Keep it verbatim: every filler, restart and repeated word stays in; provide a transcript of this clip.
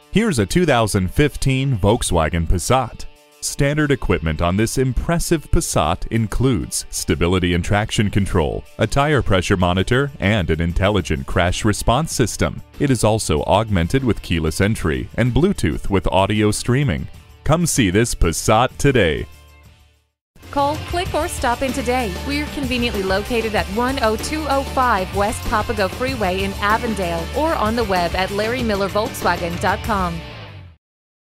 Here's a two thousand fifteen Volkswagen Passat. Standard equipment on this impressive Passat includes stability and traction control, a tire pressure monitor, and an intelligent crash response system. It is also augmented with keyless entry and Bluetooth with audio streaming. Come see this Passat today. Call, click, or stop in today. We're conveniently located at one oh two oh five West Papago Freeway in Avondale or on the web at larry miller volkswagen dot com.